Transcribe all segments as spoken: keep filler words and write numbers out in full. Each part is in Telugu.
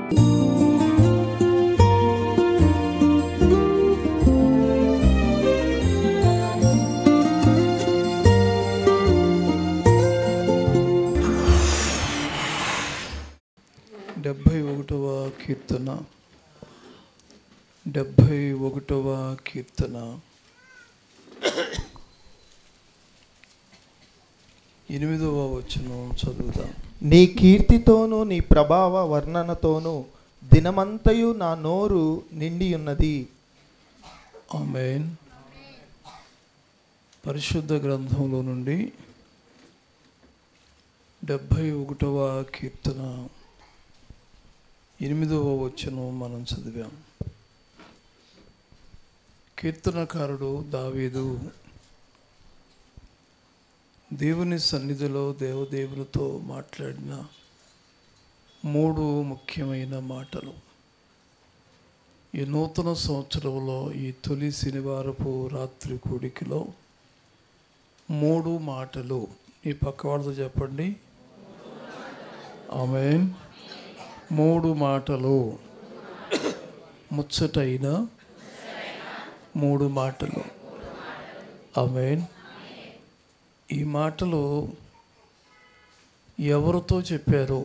డెబ్భై ఒకటవ కీర్తన డెబ్భై ఒకటవ కీర్తన ఎనిమిదవ వచనం చదువుదాం. నీ కీర్తితోనూ నీ ప్రభావ వర్ణనతోనూ దినమంతయు నా నోరు నిండి ఉన్నది. ఆమేన్. పరిశుద్ధ గ్రంథంలో నుండి డెబ్భై ఒకటవ కీర్తన ఎనిమిదవ వచనం మనం చదివాం. కీర్తనకారుడు దావీదు దేవుని సన్నిధిలో దేవదేవులతో మాట్లాడిన మూడు ముఖ్యమైన మాటలు ఈ నూతన సంవత్సరంలో ఈ తొలి శనివారపు రాత్రి కూడికలో మూడు మాటలు. ఈ పక్క వాళ్ళతో చెప్పండి. ఆమేన్. మూడు మాటలు, ముచ్చటైన మూడు మాటలు. ఆమేన్. ఈ మాటలు ఎవరితో చెప్పారో,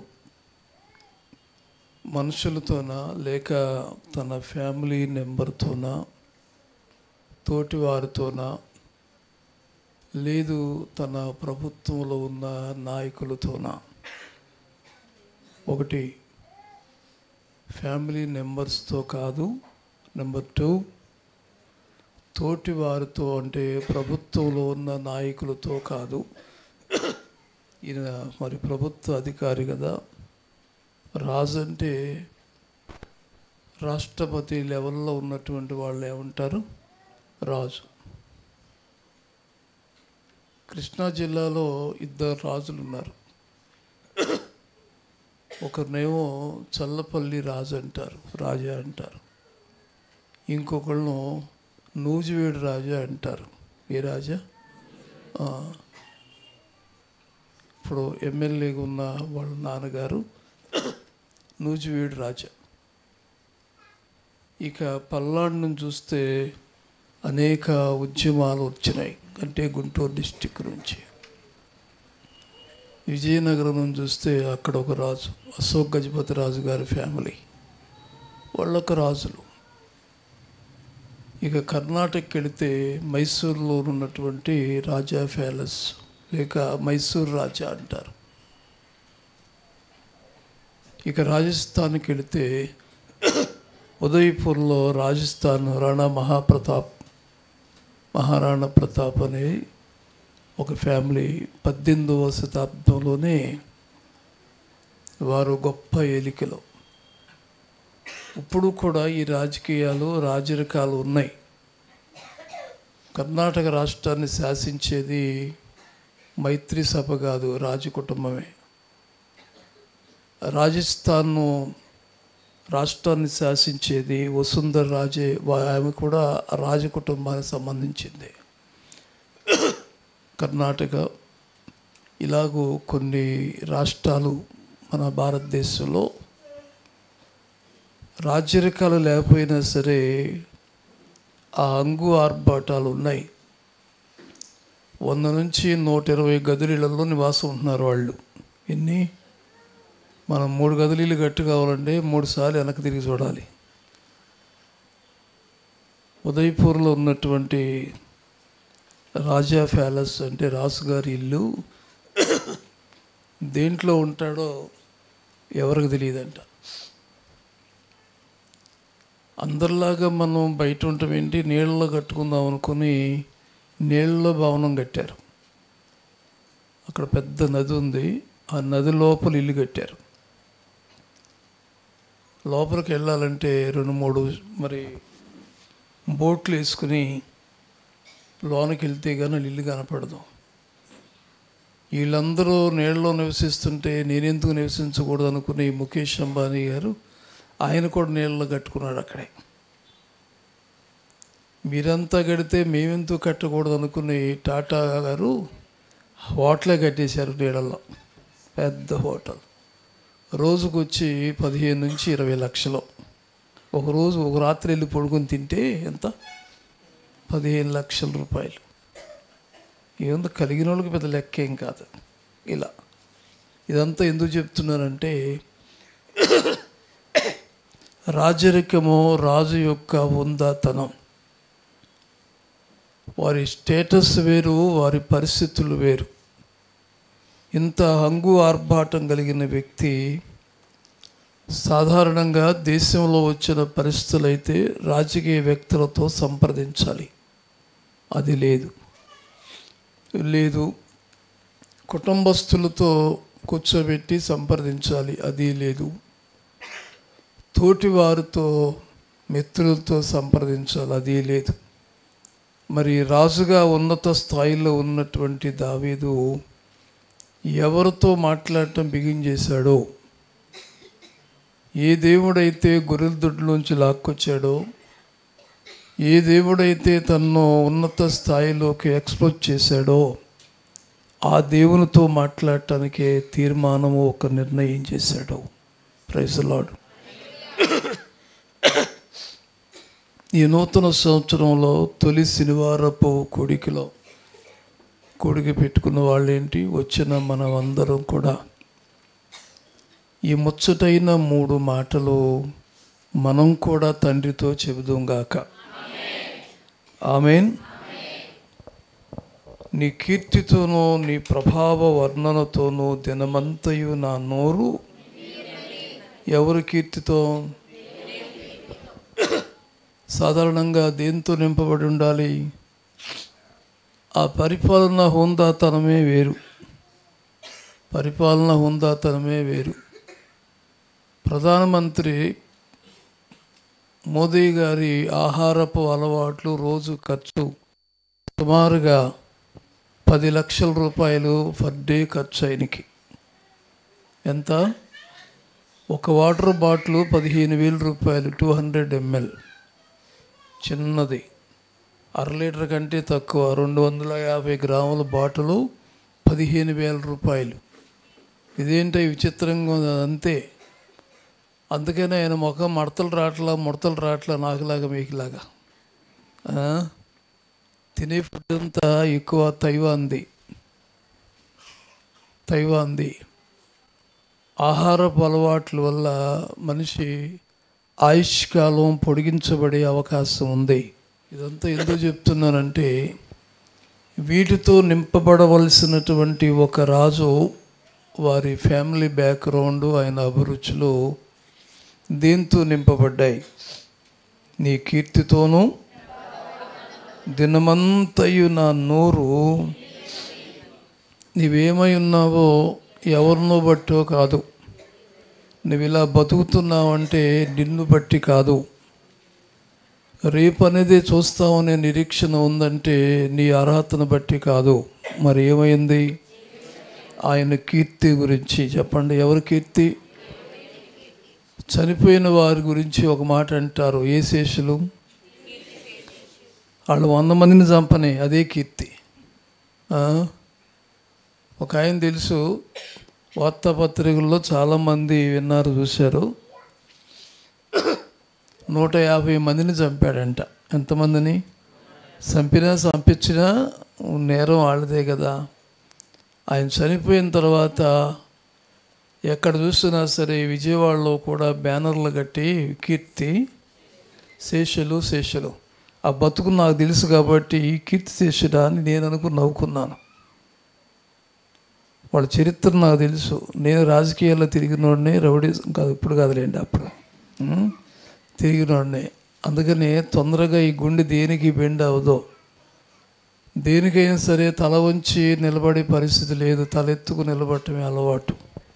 మనుషులతోనా లేక తన ఫ్యామిలీ మెంబర్తోనా, తోటివారితోనా, లేదు తన ప్రభుత్వంలో ఉన్న నాయకులతోనా? ఒకటి, ఫ్యామిలీ మెంబర్స్తో కాదు. నెంబర్ టూ, తోటి వారితో అంటే ప్రభుత్వంలో ఉన్న నాయకులతో కాదు. ఈయన మరి ప్రభుత్వ అధికారి కదా. రాజు అంటే రాష్ట్రపతి లెవెల్లో ఉన్నటువంటి వాళ్ళు ఏమంటారు? రాజు. కృష్ణా జిల్లాలో ఇద్దరు రాజులు ఉన్నారు. ఒకరినేమో చల్లపల్లి రాజు అంటారు, రాజా అంటారు. ఇంకొకళ్ళను నూజివేడు రాజా అంటారు. ఏ రాజా? ఇప్పుడు ఎమ్మెల్యేగా ఉన్న వాళ్ళ నాన్నగారు నూజివేడు రాజా. ఇక పల్నాడును చూస్తే అనేక ఉద్యమాలు వచ్చినాయి, అంటే గుంటూరు డిస్టిక్ నుంచి. విజయనగరం నుంచి చూస్తే అక్కడ ఒక రాజు, అశోక్ గజపతి రాజు గారి ఫ్యామిలీ, వాళ్ళొక రాజులు. ఇక కర్ణాటకకి వెళితే మైసూరులో ఉన్నటువంటి రాజా ప్యాలెస్ లేక మైసూర్ రాజా అంటారు. ఇక రాజస్థాన్కి వెళితే ఉదయపూర్లో రాజస్థాన్ రాణా మహాప్రతాప్ మహారాణా ప్రతాప్ అనే ఒక ఫ్యామిలీ పద్దెనిమిదవ శతాబ్దంలోనే వారు గొప్ప ఏలికలు. ఇప్పుడు కూడా ఈ రాజకీయాలు రాజరికాలు ఉన్నాయి. కర్ణాటక రాష్ట్రాన్ని శాసించేది మైత్రి సభ కాదు, రాజకుటుంబమే. రాజస్థాన్ను రాష్ట్రాన్ని శాసించేది వసుంధర రాజే, ఆమె కూడా రాజకుటుంబానికి సంబంధించింది. కర్ణాటక, ఇలాగూ కొన్ని రాష్ట్రాలు మన భారతదేశంలో రాజరికాలు లేకపోయినా సరే ఆ అంగు ఆర్భాటాలు ఉన్నాయి. వంద నుంచి నూట ఇరవై గదులీలలో నివాసం ఉంటున్నారు వాళ్ళు. ఎన్ని? మనం మూడు గదులీలు గట్టు కావాలంటే మూడు సార్లు వెనక్కి తిరిగి చూడాలి. ఉదయపూర్లో ఉన్నటువంటి రాజా ప్యాలెస్ అంటే రాజుగారి ఇల్లు దేంట్లో ఉంటాడో ఎవరికి తెలియదంట. అందరిలాగా మనం బయట ఉంటాం ఏంటి, నీళ్ళలో కట్టుకుందాం అనుకుని నీళ్ళలో భవనం కట్టారు. అక్కడ పెద్ద నది ఉంది, ఆ నది లోపల ఇల్లు కట్టారు. లోపలికి వెళ్ళాలంటే రెండు మూడు మరి బోట్లు వేసుకుని లోనికి వెళ్తే కానీ ఇల్లు కనపడదు. వీళ్ళందరూ నీళ్ళలో నివసిస్తుంటే నేనెందుకు నివసించకూడదు అనుకుని ముఖేష్ అంబానీ గారు ఆయన కూడా నీళ్ళలో కట్టుకున్నాడు అక్కడే. మీరంతా కడితే మేమెందుకు కట్టకూడదు అనుకుని టాటా గారు హోటలే కట్టేశారు నీళ్ళల్లో, పెద్ద హోటల్. రోజుకు వచ్చి పదిహేను నుంచి ఇరవై లక్షలు. ఒకరోజు ఒక రాత్రి వెళ్ళి పడుకొని తింటే ఎంత? పదిహేను లక్షల రూపాయలు. ఏముంది, కలిగిన వాళ్ళకి పెద్ద లెక్క ఏం కాదు. ఇలా ఇదంతా ఎందుకు చెప్తున్నానంటే, రాజరికము, రాజు యొక్క ఉందాతనం, వారి స్టేటస్ వేరు, వారి పరిస్థితులు వేరు. ఇంత హంగు ఆర్భాటం కలిగిన వ్యక్తి సాధారణంగా దేశంలో వచ్చిన పరిస్థితులు అయితే రాజకీయ వ్యక్తులతో సంప్రదించాలి, అది లేదు లేదు కుటుంబస్తులతో కూర్చోబెట్టి సంప్రదించాలి, అది లేదు. తోటి వారితో, మిత్రులతో సంప్రదించాలి, అది లేదు. మరి రాజుగా ఉన్నత స్థాయిలో ఉన్నటువంటి దావీదు ఎవరితో మాట్లాడటం బిగిన్ చేశాడో, ఏ దేవుడైతే గొర్రెల దొడ్లోంచి లాక్కొచ్చాడో, ఏ దేవుడైతే తనను ఉన్నత స్థాయిలోకి ఎక్స్పోజ్ చేశాడో, ఆ దేవునితో మాట్లాడటానికే తీర్మానము, ఒక నిర్ణయం చేశాడు. Praise the Lord. ఈ నూతన సంవత్సరంలో తొలి శనివారపు కొడికిలో కొడికి పెట్టుకున్న వాళ్ళేంటి, వచ్చిన మనం అందరం కూడా ఈ ముచ్చటైన మూడు మాటలు మనం కూడా తండ్రితో చెబుదాం గాక. ఆమేన్. నీ కీర్తితోనూ నీ ప్రభావ వర్ణనతోనూ దినమంతయు నా నోరు. ఎవరి కీర్తితో? సాధారణంగా దేంతో నింపబడి ఉండాలి? ఆ పరిపాలన హుందాతనమే వేరు, పరిపాలన హుందాతనమే వేరు. ప్రధానమంత్రి మోదీ గారి ఆహారపు అలవాట్లు, రోజు ఖర్చు సుమారుగా పది లక్షల రూపాయలు పర్ డే ఖర్చు ఆయనకి. ఎంత? ఒక వాటర్ బాటిల్ పదిహేను వేల రూపాయలు, టూ హండ్రెడ్ ఎంఎల్, చిన్నది, అర లీటర్ కంటే తక్కువ, రెండు వందల యాభై గ్రాముల బాటిలు పదిహేను వేల రూపాయలు. ఇదేంటి విచిత్రంగా ఉంది, అంతే. అందుకనే ఆయన ముఖం మడతలు రాట్లా, ముడతలు రాట్లా, నాకులాగా మీకులాగా. తినే ఫుడ్ అంతా ఎక్కువ తైవాంది, తైవాంది. ఆహారపు అలవాట్ల వల్ల మనిషి ఆయుష్కాలం పొడిగించబడే అవకాశం ఉంది. ఇదంతా ఎందుకు చెప్తున్నానంటే, వీటితో నింపబడవలసినటువంటి ఒక రాజు, వారి ఫ్యామిలీ బ్యాక్గ్రౌండ్, ఆయన అభిరుచులు దీంతో నింపబడ్డాయి. నీ కీర్తితోనూ దినమంతయు నా నోరు. నీవేమై ఉన్నావో ఎవరినో బట్టో కాదు, నువ్వు ఇలా బతుకుతున్నావంటే నిన్ను బట్టి కాదు. రేపు అనేది చూస్తామనే నిరీక్షణ ఉందంటే నీ అర్హతను బట్టి కాదు. మరి ఏమైంది? ఆయన కీర్తి గురించి చెప్పండి. ఎవరి కీర్తి? చనిపోయిన వారి గురించి ఒక మాట అంటారు, ఏ శేషులు? వాళ్ళు వంద మందిని చంపనే, అదే కీర్తి. ఒక ఆయన తెలుసు, వార్తాపత్రికల్లో చాలామంది విన్నారు, చూశారు. నూట యాభై మందిని చంపాడంట. ఎంతమందిని చంపినా చంపించినా నేరం వాళ్ళదే కదా. ఆయన చనిపోయిన తర్వాత ఎక్కడ చూసినా సరే విజయవాడలో కూడా బ్యానర్లు కట్టి కీర్తి శేషులు శేషులు. ఆ బతుకు నాకు తెలుసు కాబట్టి ఈ కీర్తి శేషుడా అని నేను అనుకుని నవ్వుకున్నాను. వాళ్ళ చరిత్ర నాకు తెలుసు. నేను రాజకీయాల్లో తిరిగినోడిని, రౌడీ కాదు, ఇప్పుడు కాదులేండి, అప్పుడు తిరిగినోడిని. అందుకని తొందరగా ఈ గుండె దేనికి బెండ్ అవ్వదో. దేనికైనా సరే తల వంచి నిలబడే పరిస్థితి లేదు, తలెత్తుకు నిలబడటమే అలవాటు.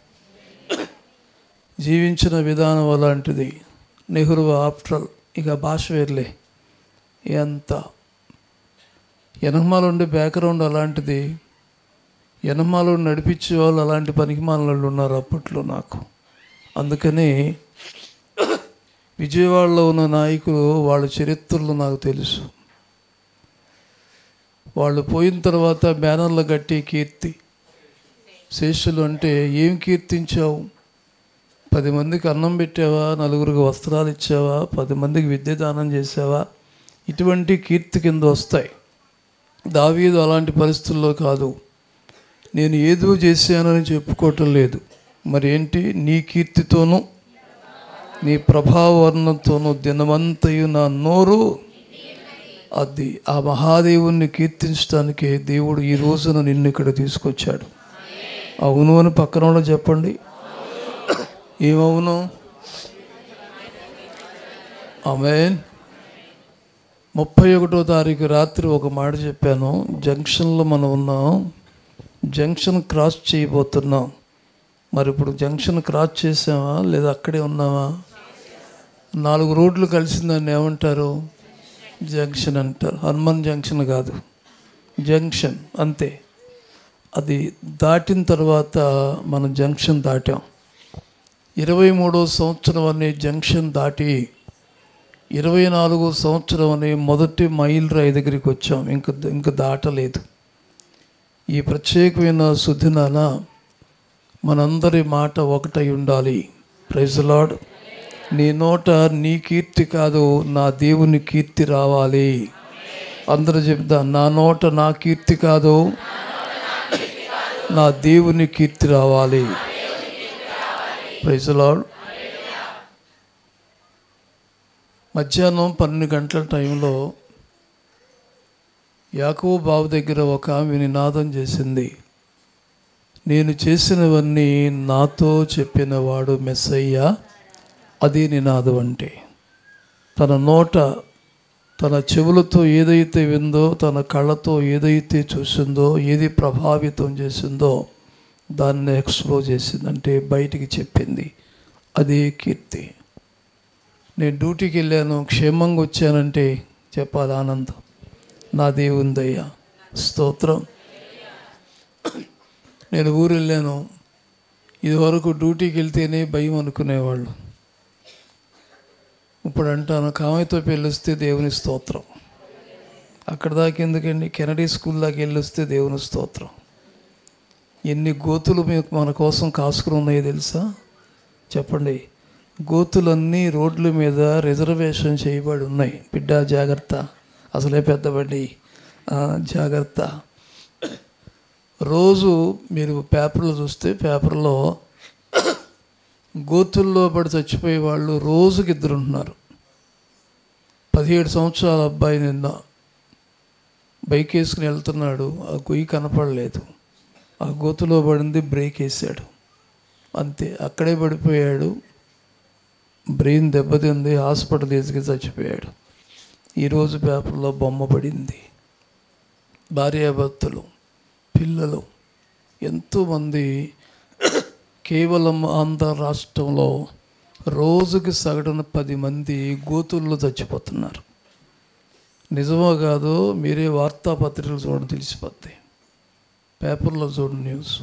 జీవించిన విధానం అలాంటిది. నెహ్రూ ఆఫ్టర్, ఇక భాష వేర్లే. ఎంత ఎనహమాలు ఉండే బ్యాక్గ్రౌండ్ అలాంటిది. ఎనహమాలు నడిపించే వాళ్ళు అలాంటి పనికిమాలిన ఉన్నారు అప్పట్లో నాకు. అందుకని విజయవాడలో ఉన్న నాయకులు, వాళ్ళ చరిత్రలు నాకు తెలుసు. వాళ్ళు పోయిన తర్వాత బ్యానర్లు కట్టి కీర్తి శేషులు అంటే ఏం కీర్తించావు? పది మందికి అన్నం పెట్టావా, నలుగురికి వస్త్రాలు ఇచ్చావా, పది మందికి విద్య దానం చేసావా, ఇటువంటి కీర్తి కింద వస్తాయి. దావీదు అలాంటి పరిస్థితుల్లో కాదు. నేను ఏదో చేశానని చెప్పుకోవటం లేదు. మరి ఏంటి? నీ కీర్తితోనూ నీ ప్రభావర్ణంతోనూ దినమంతయు నా నోరు, అది ఆ మహాదేవుణ్ణి కీర్తించడానికే దేవుడు ఈ రోజున నిన్ను ఇక్కడ తీసుకొచ్చాడు. అవును అని పక్కన వాళ్ళు చెప్పండి. ఏమవును? ఆమేన్. ముప్పై ఒకటో తారీఖు రాత్రి ఒక మాట చెప్పాను. జంక్షన్లో మనం ఉన్నాం, జంక్షన్ క్రాస్ చేయబోతున్నాం. మరి ఇప్పుడు జంక్షన్ క్రాస్ చేసామా లేదా అక్కడే ఉన్నామా? నాలుగు రోడ్లు కలిసిందాన్ని ఏమంటారు? జంక్షన్ అంటారు. హనుమాన్ జంక్షన్ కాదు, జంక్షన్ అంతే. అది దాటిన తర్వాత మనం జంక్షన్ దాటాం. ఇరవై మూడో సంవత్సరం అనే జంక్షన్ దాటి ఇరవై నాలుగో సంవత్సరం అనే మొదటి మైల్ రాయి దగ్గరికి వచ్చాం. ఇంక ఇంక దాటలేదు. ఈ ప్రత్యేకమైన సుదినాన మనందరి మాట ఒకటై ఉండాలి. Praise the Lord. నీ నోట నీ కీర్తి కాదు, నా దేవుని కీర్తి రావాలి. అందరూ చెప్తా, నా నోట నా కీర్తి కాదు, నా దేవుని కీర్తి రావాలి. Praise the Lord. మధ్యాహ్నం పన్నెండు గంటల టైంలో యాకోబు బావి దగ్గర ఒక ఆమె నినాదం చేసింది. నేను చేసినవన్నీ నాతో చెప్పినవాడు మెస్సయ్య. అది నినాదం అంటే. తన నోట తన చెవులతో ఏదైతే విందో, తన కళ్ళతో ఏదైతే చూసిందో, ఏది ప్రభావితం చేసిందో దాన్ని ఎక్స్ప్లోర్ చేసింది, అంటే బయటికి చెప్పింది. అదే కీర్తి. నేను డ్యూటీకి వెళ్ళాను, క్షేమంగా వచ్చానంటే చెప్పాలి ఆనందం. నా దేవుందయ్యా, స్తోత్రం. నేను ఊరు వెళ్ళాను. ఇదివరకు డ్యూటీకి వెళ్తేనే భయం అనుకునేవాళ్ళు. ఇప్పుడు అంటాను, కామయ్యతో పెళ్ళొస్తే దేవుని స్తోత్రం. అక్కడ దాకా ఎందుకండి, కెనడీ స్కూల్ దాకా వెళ్ళొస్తే దేవుని స్తోత్రం. ఎన్ని గోతులు మీకు మన కోసం కాసుకుని ఉన్నాయో తెలుసా? చెప్పండి. గోతులన్నీ రోడ్ల మీద రిజర్వేషన్ చేయబడి ఉన్నాయి. బిడ్డ జాగ్రత్త, అసలే పెద్దబడి జాగ్రత్త. రోజు మీరు పేపర్లో చూస్తే, పేపర్లో గోతుల్లో పడి చచ్చిపోయే వాళ్ళు రోజుకి ఇద్దరు ఉంటున్నారు. పదిహేడు సంవత్సరాల అబ్బాయి నిన్న బైక్ వేసుకుని వెళ్తున్నాడు, ఆ గొయ్యి కనపడలేదు. ఆ గోతులో పడింది, బ్రేక్ వేసాడు, అంతే, అక్కడే పడిపోయాడు. బ్రెయిన్ దెబ్బతింది, హాస్పిటల్ తీసుకెళ్ళి చచ్చిపోయాడు. ఈరోజు పేపర్లో బొమ్మ పడింది. భార్యాభర్తలు, పిల్లలు ఎంతోమంది కేవలం ఆంధ్ర రాష్ట్రంలో రోజుకి సగటున పది మంది గోతుల్లో చచ్చిపోతున్నారు. నిజమో కాదో మీరే వార్తాపత్రికలు చూడండి, తెలిసిపోతాయి. పేపర్లో చూడండి న్యూస్.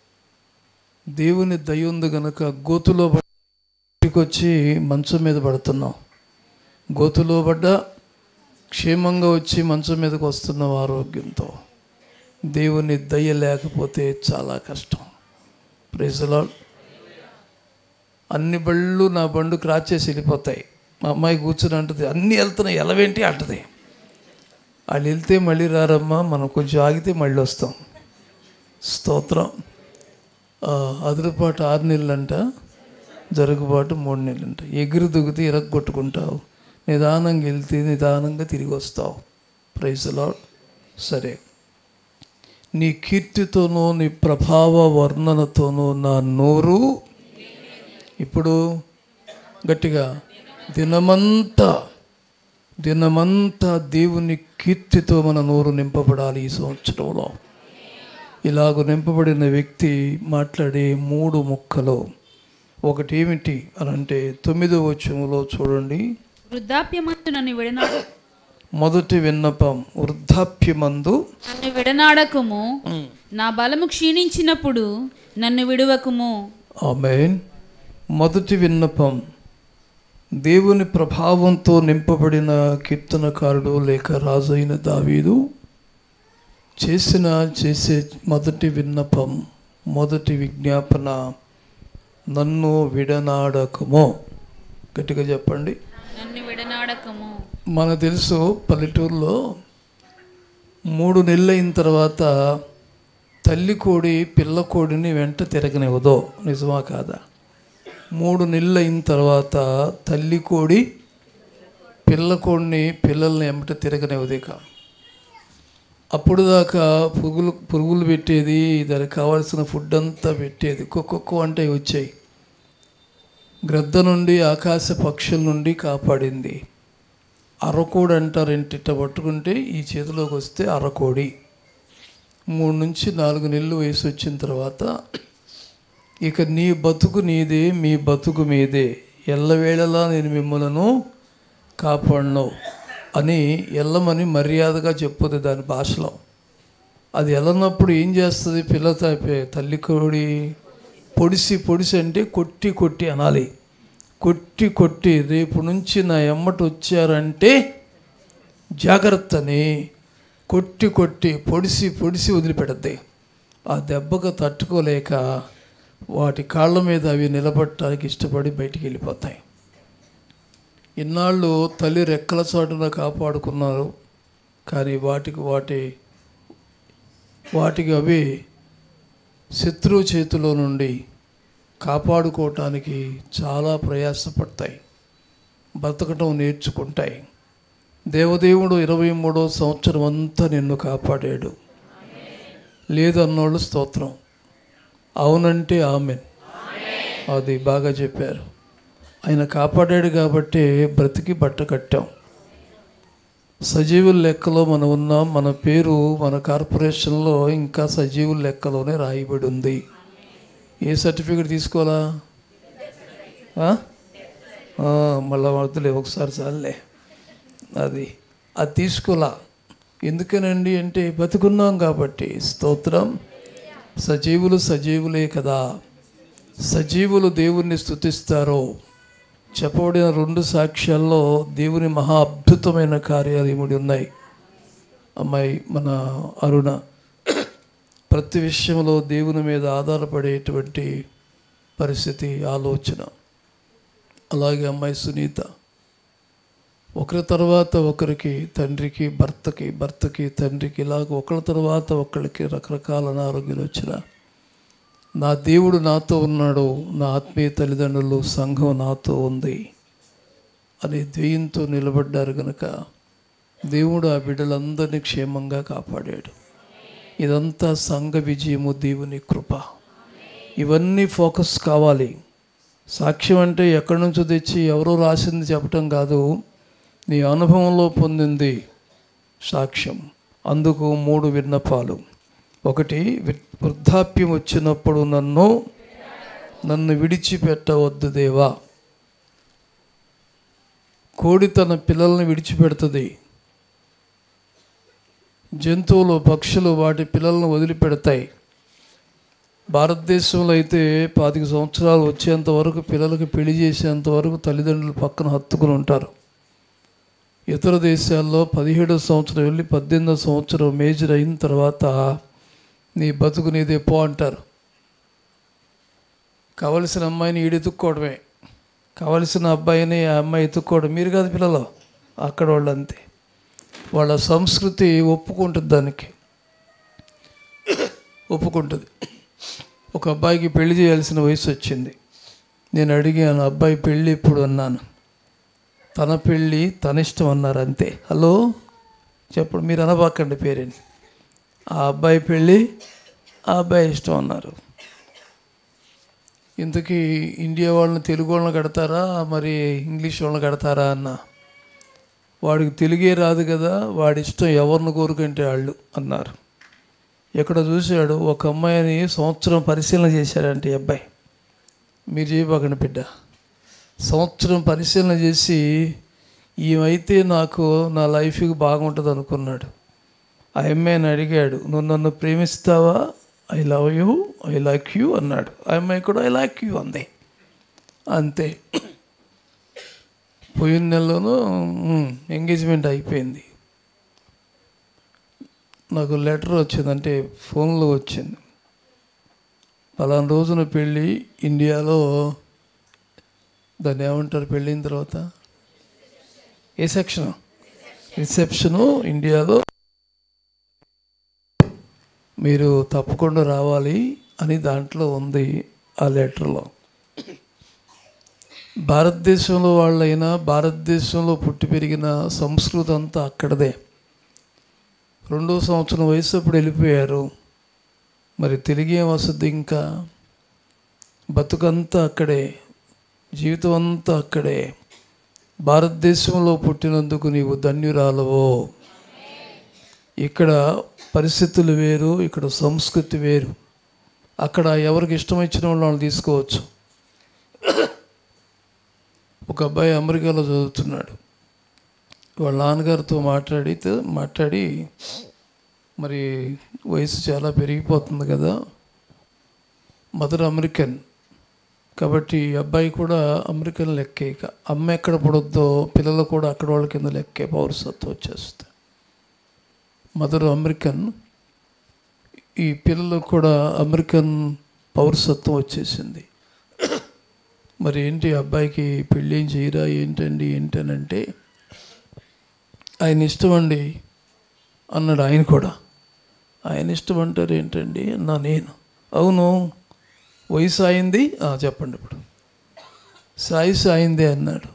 దేవుని దయ ఉంది కనుక గోతులో బయటికి వచ్చి మంచం మీద పడుతున్నాం. గోతులో పడ్డ క్షేమంగా వచ్చి మంచం మీదకి వస్తున్నాం ఆరోగ్యంతో. దేవుని దయ లేకపోతే చాలా కష్టం. Praise the Lord. అన్ని బళ్ళు నా బండు క్రాచ్ చేసి వెళ్ళిపోతాయి. మా అమ్మాయి కూర్చుని అంటుంది, అన్నీ వెళ్తున్నాయి, ఎలవేంటి అంటది. వాళ్ళు వెళ్తే మళ్ళీ రారమ్మా, మనం కొంచెం ఆగితే మళ్ళీ వస్తాం. స్తోత్రం. అదురుపాటు ఆరు నెలలు అంట, జరుగుబాటు మూడు నెలలు అంట. ఎగురు దిగితే ఇరగొట్టుకుంటావు, నిదానంగా వెళ్తే నిదానంగా తిరిగి వస్తావు. Praise the Lord. సరే, నీ కీర్తితోనూ నీ ప్రభావ వర్ణనతోనూ నా నోరు ఇప్పుడు గట్టిగా దినమంతా దినమంతా దేవుని కీర్తితో మన నోరు నింపబడాలి. ఈ సంవత్సరంలో ఇలాగ నింపబడిన వ్యక్తి మాట్లాడే మూడు ముక్కలు. ఒకటి ఏమిటి అని అంటే తొమ్మిదో వచనంలో చూడండి. వృద్ధాప్యమందు నన్ను విడనాడు. మొదటి విన్నపం, వృద్ధాప్యమందు నన్ను విడనాడకుము, నా బలము క్షీణించినప్పుడు నన్ను విడువకుము. ఆమేన్. మొదటి విన్నపం, దేవుని ప్రభావంతో నింపబడిన కీర్తనకారుడు లేక రాజైన దావీదు చేసిన చేసే మొదటి విన్నపం, మొదటి విజ్ఞాపన, నన్ను విడనాడకము. గట్టిగా చెప్పండి, నన్ను విడనాడకము. మనకు తెలుసు పల్లెటూరులో మూడు నెలలు అయిన తర్వాత తల్లి కోడి పిల్ల కోడిని వెంట తిరగనివ్వదు. నిజమా కాదా? మూడు నెలలు అయిన తర్వాత తల్లి కోడి పిల్ల కోడిని పిల్లల్ని వెంట తిరగనివ్వదు. ఇక అప్పుడు దాకా పురుగులు పురుగులు పెట్టేది, దానికి కావాల్సిన ఫుడ్ అంతా పెట్టేది. కుక్కు అంటే వచ్చాయి. గ్రద్ద నుండి ఆకాశ పక్షుల నుండి కాపాడింది. అరకోడి అంటారు. ఇంటిట్ట పట్టుకుంటే ఈ చేతిలోకి వస్తే అరకోడి. మూడు నుంచి నాలుగు నెలలు వయసు వచ్చిన తర్వాత ఇక నీ బతుకు నీదే, మీ బతుకు మీదే, ఎల్లవేళలా నేను మిమ్మలను కాపాడను అని ఎల్లమని మర్యాదగా చెప్పుతుంది దాని భాషలో. అది ఎల్లనప్పుడు ఏం చేస్తుంది? పిల్ల తల్లి కోడి పొడిసి పొడిసి అంటే కొట్టి కొట్టి అనాలి. కొట్టి కొట్టి రేపు నుంచి నా ఎమ్మటి వచ్చారంటే జాగ్రత్తని కొట్టి కొట్టి పొడిసి పొడిసి వదిలిపెడద్ది. ఆ దెబ్బకు తట్టుకోలేక వాటి కాళ్ళ మీద అవి నిలబడటానికి ఇష్టపడి బయటికి వెళ్ళిపోతాయి. ఇన్నాళ్ళు తల్లి రెక్కల చాటున కాపాడుకున్నారు. కానీ వాటికి వాటి వాటికి అవి శత్రువు చేతిలో నుండి కాపాడుకోవటానికి చాలా ప్రయాసపడతాయి, బతకటం నేర్చుకుంటాయి. దేవదేవుడు ఇరవై మూడో సంవత్సరం అంతా నిన్ను కాపాడాడు. లేదన్నోళ్ళు స్తోత్రం, అవునంటే ఆమెన్. అది బాగా చెప్పారు. ఆయన కాపాడాడు కాబట్టి బ్రతికి బట్ట కట్టాం. సజీవుల లెక్కలో మనం ఉన్నాం. మన పేరు మన కార్పొరేషన్లో ఇంకా సజీవుల లెక్కలోనే రాయబడి ఉంది. ఏ సర్టిఫికేట్ తీసుకోవాలా? మళ్ళా వద్దులే, ఒకసారి చాలే. అది అది తీసుకోలా. ఎందుకనండి అంటే బతుకున్నాం కాబట్టి. స్తోత్రం. సజీవులు సజీవులే కదా. సజీవులు దేవుణ్ణి స్తుతిస్తారో. చెప్పబడిన రెండు సాక్ష్యాల్లో దేవుని మహా అద్భుతమైన కార్యాలు ఇమిడి ఉన్నాయి. అమ్మాయి మన అరుణ ప్రతి విషయంలో దేవుని మీద ఆధారపడేటువంటి పరిస్థితి, ఆలోచన. అలాగే అమ్మాయి సునీత ఒకరి తర్వాత ఒకరికి, తండ్రికి భర్తకి, భర్తకి తండ్రికి, ఇలాగ ఒకరి తర్వాత ఒకరికి రకరకాల అనారోగ్యాలు వచ్చిన నా దేవుడు నాతో ఉన్నాడు, నా ఆత్మీయ తల్లిదండ్రులు సంఘం నాతో ఉంది అని ధ్యేయంతో నిలబడ్డారు కనుక దేవుడు ఆ బిడ్డలందరినీ క్షేమంగా కాపాడాడు. ఇదంతా సంఘ విజయము, దేవుని కృప. ఇవన్నీ ఫోకస్ కావాలి. సాక్ష్యం అంటే ఎక్కడి నుంచో తెచ్చి ఎవరో రాసింది చెప్పటం కాదు, నీ అనుభవంలో పొందింది సాక్ష్యం. అందుకు మూడు విన్నపాలు. ఒకటి, వృద్ధాప్యం వచ్చినప్పుడు నన్ను నన్ను విడిచిపెట్టవద్దు దేవా. కోడి తన పిల్లల్ని విడిచిపెడుతుంది. జంతువులు, పక్షులు వాటి పిల్లలను వదిలిపెడతాయి. భారతదేశంలో అయితే పాతిక సంవత్సరాలు వచ్చేంత వరకు పిల్లలకి పెళ్లి చేసేంత వరకు తల్లిదండ్రులు పక్కన హత్తుకుని ఉంటారు. ఇతర దేశాల్లో పదిహేడో సంవత్సరం వెళ్ళి పద్దెనిమిదో సంవత్సరం మేజర్ అయిన తర్వాత నీ బతుకు నీదే పో అంటారు. కావలసిన అమ్మాయిని ఈడెత్తుక్కోవడమే, కావలసిన అబ్బాయిని ఆ అమ్మాయి ఎత్తుక్కోవడం. మీరు కాదు పిల్లలు, అక్కడ వాళ్ళు అంతే. వాళ్ళ సంస్కృతి ఒప్పుకుంటుంది, దానికి ఒప్పుకుంటుంది. ఒక అబ్బాయికి పెళ్లి చేయాల్సిన వయసు వచ్చింది. నేను అడిగాను, అబ్బాయి పెళ్ళి ఇప్పుడు అన్నాను. తన పెళ్ళి తన ఇష్టం అన్నారు, అంతే. హలో చెప్పండి, మీరు అనబాకండి పేరేంటి. ఆ అబ్బాయి పెళ్ళి ఆ అబ్బాయి ఇష్టం అన్నారు. ఇంతకీ ఇండియా వాళ్ళని తెలుగు వాళ్ళని కడతారా మరి ఇంగ్లీష్ వాళ్ళని కడతారా అన్న. వాడికి తెలుగే రాదు కదా, వాడి ఇష్టం, ఎవరిని కోరుకుంటే వాళ్ళు అన్నారు. ఎక్కడ చూశాడు, ఒక అమ్మాయిని సంవత్సరం పరిశీలన చేశాడంటే ఈ అబ్బాయి. మీరు చేయబాకండి బిడ్డ. సంవత్సరం పరిశీలన చేసి ఈమైతే నాకు నా లైఫ్కి బాగుంటుంది అనుకున్నాడు. ఆ అమ్మాయిని అడిగాడు, నువ్వు నన్ను ప్రేమిస్తావా? I love you, I like you అన్నాడు. ఆ అమ్మాయి కూడా ఐ లైక్ యూ అంది. అంతే. పోయిన నెలలోనూ ఎంగేజ్మెంట్ అయిపోయింది. నాకు లెటర్ వచ్చింది, అంటే ఫోన్లో వచ్చింది. పలానా రోజున పెళ్ళి ఇండియాలో, దాన్ని ఏమంటారు పెళ్ళిన తర్వాత? ఏ సెక్షను? రిసెప్షను ఇండియాలో, మీరు తప్పకుండా రావాలి అని దాంట్లో ఉంది ఆ లెటర్లో. భారతదేశంలో వాళ్ళైనా, భారతదేశంలో పుట్టి పెరిగిన సంస్కృతి అంతా అక్కడదే. రెండో సంవత్సరం వయసు అప్పుడు వెళ్ళిపోయారు. మరి తెలుగేం వస్తుంది? ఇంకా బతుకంతా అక్కడే, జీవితం అంతా అక్కడే. భారతదేశంలో పుట్టినందుకు నీవు ధన్యురాలవో. ఇక్కడ పరిస్థితులు వేరు, ఇక్కడ సంస్కృతి వేరు. అక్కడ ఎవరికి ఇష్టం వచ్చిన వాళ్ళని తీసుకోవచ్చు. ఒక అబ్బాయి అమెరికాలో చదువుతున్నాడు. వాళ్ళ నాన్నగారితో మాట్లాడితే మాట్లాడి మరి వయసు చాలా పెరిగిపోతుంది కదా, మదర్ అమెరికన్ కాబట్టి అబ్బాయి కూడా అమెరికన్ లెక్కే. ఇక అమ్మ ఎక్కడ పడొద్దో పిల్లలు కూడా అక్కడ వాళ్ళ కింద లెక్కే, పౌరసత్వం వచ్చేస్తాయి. మదర్ అమెరికన్, ఈ పిల్లలకు కూడా అమెరికన్ పౌరసత్వం వచ్చేసింది. మరి ఏంటి అబ్బాయికి పెళ్ళి ఏం చేయరా ఏంటండి ఏంటనంటే, ఆయన ఇష్టం అండి అన్నాడు ఆయన కూడా. ఆయన ఇష్టం అంటారు ఏంటండి అన్నా నేను. అవును, వయసు అయింది చెప్పండి ఇప్పుడు, సాయిస్ అయింది అన్నాడు.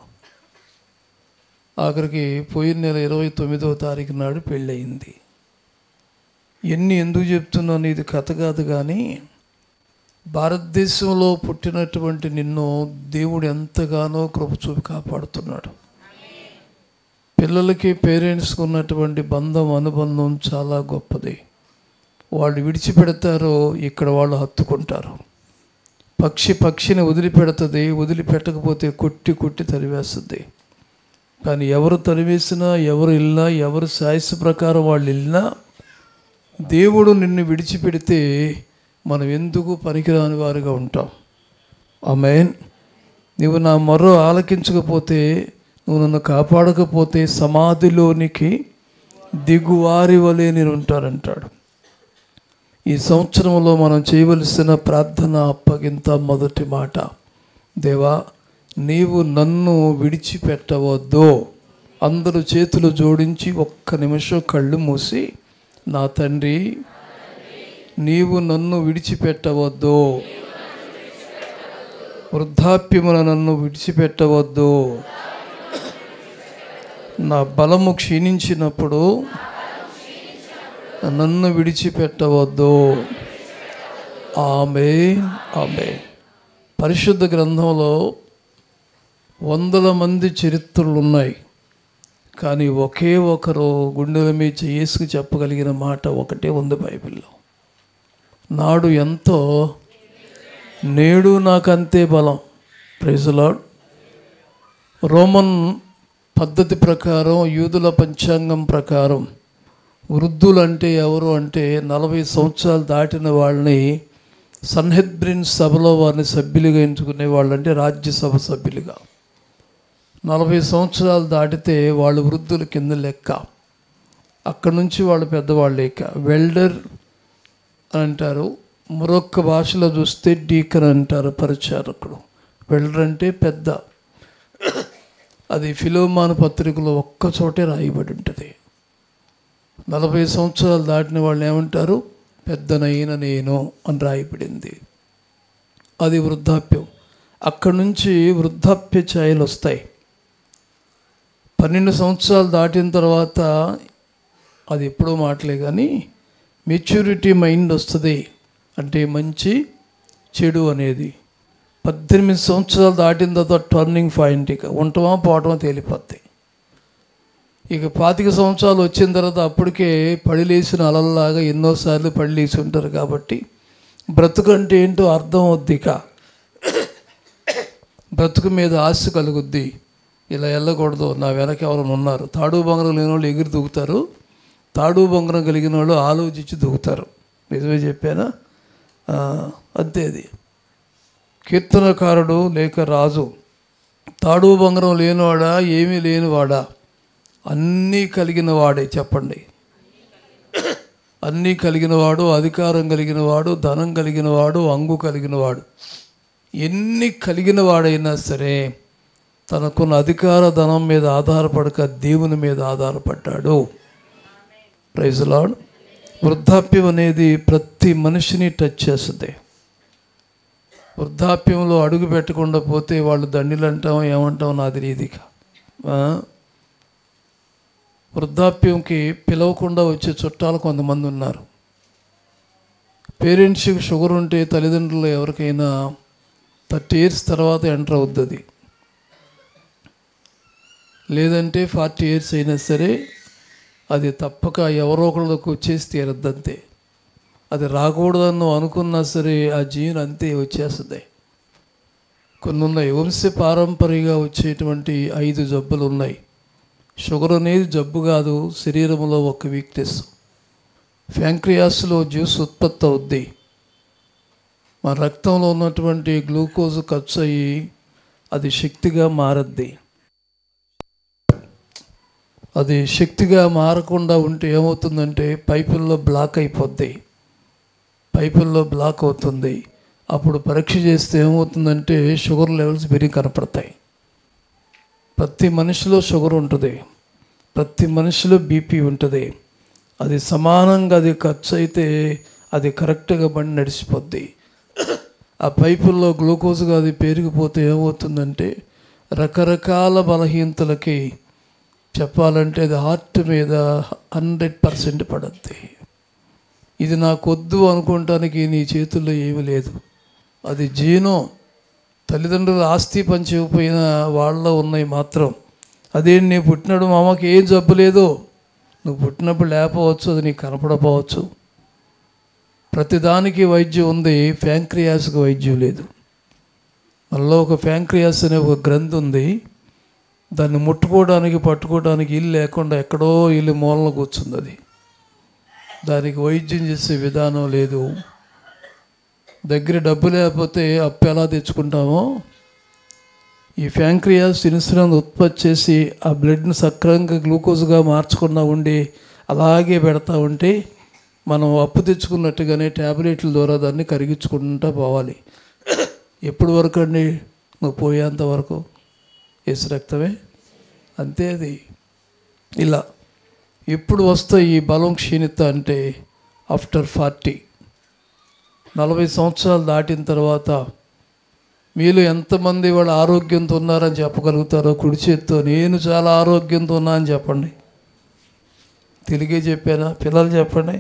ఆఖరికి పోయిన నెల ఇరవై తొమ్మిదవ తారీఖు నాడు పెళ్ళయింది. ఎన్ని ఎందుకు చెప్తున్నాను, ఇది కథ కాదు కానీ భారతదేశంలో పుట్టినటువంటి నిన్ను దేవుడు ఎంతగానో కృప చూపి కాపాడుతున్నాడు. పిల్లలకి పేరెంట్స్కి ఉన్నటువంటి బంధం, అనుబంధం చాలా గొప్పది. వాళ్ళు విడిచిపెడతారో ఇక్కడ వాళ్ళు హత్తుకుంటారు. పక్షి పక్షిని వదిలిపెడుతుంది, వదిలిపెట్టకపోతే కొట్టి కొట్టి తరివేస్తుంది. కానీ ఎవరు తరివేసినా, ఎవరు వెళ్ళినా, ఎవరు సాయస్ ప్రకారం వాళ్ళు వెళ్ళినా, దేవుడు నిన్ను విడిచిపెడితే మనం ఎందుకు పనికిరాని వారుగా ఉంటాం. ఆమేన్. నువ్వు నా మొర్ర ఆలకించకపోతే, నువ్వు నన్ను కాపాడకపోతే సమాధిలోనికి దిగువారి వలె నేను ఉంటానంటాడు. ఈ సంవత్సరంలో మనం చేయవలసిన ప్రార్థన అప్పగింత మొదటి మాట, దేవా నీవు నన్ను విడిచిపెట్టవద్దు. అందరూ చేతులు జోడించి ఒక్క నిమిషం కళ్ళు మూసి, నా తండ్రి నీవు నన్ను విడిచిపెట్టవద్దు, వృద్ధాప్యమున నన్ను విడిచిపెట్టవద్దు. నా బలము క్షీణించినప్పుడు నన్ను విడిచిపెట్టవద్దు. ఆమేన్, ఆమేన్. పరిశుద్ధ గ్రంథంలో వందల మంది చరిత్రలు ఉన్నాయి, కానీ ఒకే ఒకరు గుండెల మీద చేసుకు చెప్పగలిగిన మాట ఒకటే ఉంది బైబిల్లో. నాడు ఎంతో, నేడు నాకంతే బలం. Praise the lord. రోమన్ పద్ధతి ప్రకారం, యూదుల పంచాంగం ప్రకారం వృద్ధులు అంటే ఎవరు అంటే నలభై సంవత్సరాలు దాటిన వాళ్ళని సన్హెద్రిన్ సభలో వారిని సభ్యులుగా ఎంచుకునే వాళ్ళు, అంటే రాజ్యసభ సభ్యులుగా. నలభై సంవత్సరాలు దాటితే వాళ్ళు వృద్ధుల కింద లెక్క. అక్కడి నుంచి వాళ్ళు పెద్దవాళ్ళు లెక్క. వెల్డర్ అంటారు, మరొక భాషలో చూస్తే డీకన్ అంటారు, పరిచారకుడు. వెల్డర్ అంటే పెద్ద. అది ఫిలోమాను పత్రికలో ఒక్క చోటే రాయబడి ఉంటుంది. నలభై సంవత్సరాలు దాటిన వాళ్ళు ఏమంటారు, పెద్దనైన నేను అని రాయబడింది. అది వృద్ధాప్యం. అక్కడి నుంచి వృద్ధాప్య ఛాయలు వస్తాయి. పన్నెండు సంవత్సరాలు దాటిన తర్వాత అది ఎప్పుడో మాటలే కానీ మెచ్యూరిటీ మైండ్ వస్తుంది, అంటే మంచి చెడు అనేది. పద్దెనిమిది సంవత్సరాలు దాటిన తర్వాత టర్నింగ్ పాయింట్, ఇక ఉండటమా పోవటమా తేలిపోతాయి. ఇక పాతిక సంవత్సరాలు వచ్చిన తర్వాత అప్పటికే పడిలేసిన అలల్లాగా ఎన్నోసార్లు పడిలేసి ఉంటారు. కాబట్టి బ్రతుకు అంటే ఏంటో అర్థం అవుద్ది. ఇక బ్రతుకు మీద ఆశ కలుగుద్ది. ఇలా వెళ్ళకూడదు, నా వెనక ఎవరైనా ఉన్నారు. తాడు బొంగరం లేని వాళ్ళు ఎగిరి దూకుతారు, తాడు బొంగరం కలిగిన వాళ్ళు ఆలోచించి దూకుతారు. నిజమే చెప్పానా? అంతే. అది కీర్తనకారుడు లేక రాజు, తాడు బొంగరం లేనివాడా, ఏమీ లేనివాడా, అన్నీ కలిగిన వాడే. చెప్పండి. అన్నీ కలిగినవాడు, అధికారం కలిగినవాడు, ధనం కలిగినవాడు, అంగు కలిగినవాడు. ఎన్ని కలిగిన వాడైనా సరే తనకున్న అధికార ధనం మీద ఆధారపడక దేవుని మీద ఆధారపడ్డాడు. Praise lord. వృద్ధాప్యం అనేది ప్రతి మనిషిని టచ్ చేస్తుంది. వృద్ధాప్యంలో అడుగు పెట్టకుండా పోతే వాళ్ళు దండిలు అంటాం, ఏమంటాం నాకు తెలియదు. ఇక వృద్ధాప్యంకి పిలవకుండా వచ్చే చుట్టాలు కొంతమంది ఉన్నారు. పేరెంట్స్కి షుగర్ ఉంటే తల్లిదండ్రులు ఎవరికైనా థర్టీ ఇయర్స్ తర్వాత ఎంటర్ అవుతుంది. లేదంటే ఫార్టీ ఇయర్స్ అయినా సరే అది తప్పక ఎవరో ఒకళ్ళకి వచ్చేసి తీరద్దంతే. అది రాకూడదని నువ్వు అనుకున్నా సరే ఆ జీన్ అంతే వచ్చేస్తుంది. కొన్ని ఉన్నాయి, వంశ పారంపర్యంగా వచ్చేటువంటి ఐదు జబ్బులు ఉన్నాయి. షుగర్ అనేది జబ్బు కాదు, శరీరంలో ఒక వీక్నెస్. ప్యాంక్రియాస్లో జ్యూస్ ఉత్పత్తి అవుద్ది. మన రక్తంలో ఉన్నటువంటి గ్లూకోజ్ ఖర్చు అయ్యి అది శక్తిగా మారద్ది. అది శక్తిగా మారకుండా ఉంటే ఏమవుతుందంటే పైపుల్లో బ్లాక్ అయిపోద్ది. పైపుల్లో బ్లాక్ అవుతుంది. అప్పుడు పరీక్ష చేస్తే ఏమవుతుందంటే షుగర్ లెవెల్స్ పెరిగి కనపడతాయి. ప్రతి మనిషిలో షుగర్ ఉంటుంది, ప్రతి మనిషిలో బీపీ ఉంటుంది. అది సమానంగా అది ఖర్చు అయితే అది కరెక్ట్గా బండి నడిచిపోద్ది. ఆ పైపుల్లో గ్లూకోజ్గా అది పెరిగిపోతే ఏమవుతుందంటే రకరకాల బలహీనతలకి చెప్పాలంటే అది హార్ట్ మీద హండ్రెడ్ పర్సెంట్ పడుద్ది. ఇది నాకు వద్దు అనుకోవటానికి నీ చేతుల్లో ఏమీ లేదు. అది జీనో. తల్లిదండ్రులు ఆస్తి పంచిపోయిన వాళ్ళ ఉన్నాయి మాత్రం. అదే నేను పుట్టినాడు మా అమ్మకి ఏం జబ్బు లేదు, నువ్వు పుట్టినప్పుడు లేకపోవచ్చు, అది నీకు కనపడపోవచ్చు. ప్రతిదానికి వైద్యం ఉంది, ప్యాంక్రియాస్కి వైద్యం లేదు. మనలో ఒక ప్యాంక్రియాస్ అనే ఒక గ్రంథి ఉంది. దాన్ని ముట్టుకోవడానికి పట్టుకోవడానికి ఇల్లు లేకుండా ఎక్కడో ఇల్లు మూలన కూర్చుంది. అది దానికి వైద్యం చేసే విధానం లేదు. దగ్గర డబ్బు లేకపోతే అప్పు ఎలా తెచ్చుకుంటామో ఈ ప్యాంక్రియాస్ ఇన్సులిన్ ఉత్పత్తి చేసి ఆ బ్లడ్ని సక్రమంగా గ్లూకోజ్గా మార్చకుండా ఉండి అలాగే పెడతా ఉంటే మనం అప్పు తెచ్చుకున్నట్టుగానే ట్యాబ్లెట్ల ద్వారా దాన్ని కరిగించుకుంటూ పోవాలి. ఎప్పుడు వరకు అండి? నువ్వు పోయేంత వరకు ఏసు రక్తమే. అంతే. అది ఇలా ఎప్పుడు వస్తాయి ఈ బలం క్షీణిత అంటే ఆఫ్టర్ ఫార్టీ, నలభై సంవత్సరాలు దాటిన తర్వాత. మీలో ఎంతమంది వాళ్ళు ఆరోగ్యంతో ఉన్నారని చెప్పగలుగుతారో కుడి చేత్తో నేను చాలా ఆరోగ్యంతో ఉన్నా అని చెప్పండి. తెలుగే చెప్పానా? పిల్లలు చెప్పండి.